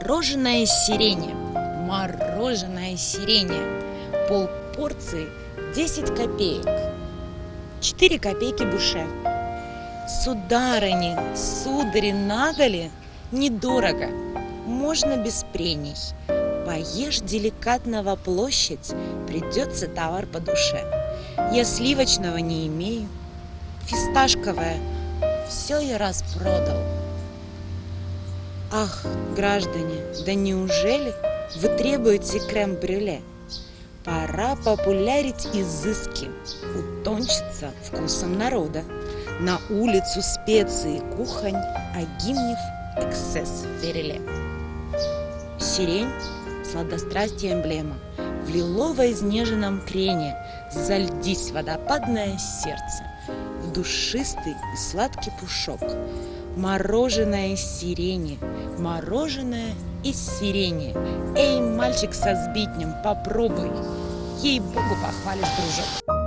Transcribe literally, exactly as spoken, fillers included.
Мороженое сирень. Мороженое сирень. Полпорции десять копеек. четыре копейки буше. Сударыни, судари, надо ли? Недорого. Можно без прений. Поешь деликатного площадь, придется товар по душе. Я сливочного не имею, фисташковое все я распродал. Ах, граждане, да неужели вы требуете крем-брюле? Пора популярить изыски, утончиться вкусом народа. На улицу специи кухонь, а гимнев эксцесс фереле. Сирень – сладострастие эмблема. В лилово-изнеженном крене зальдись водопадное сердце, в душистый и сладкий пушок. Мороженое из сирени, мороженое из сирени. Эй, мальчик со сбитнем, попробуй, ей-богу, похвалишь, дружок.